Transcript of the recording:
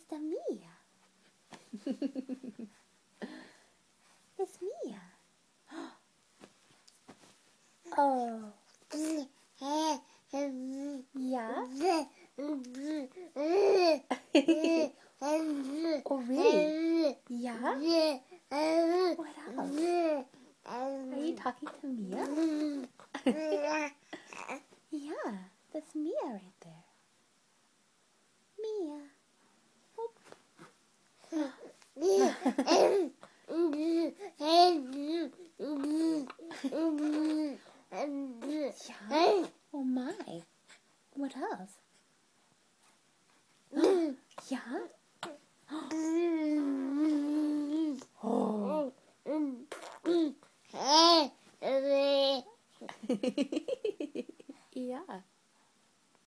the Mia. It's Mia. Oh. Yeah? Oh, really? Yeah? What else? Are you talking to Mia? Yeah, that's Mia right there. Mia. Yeah? Oh my. What else? Yeah? Oh. Yeah.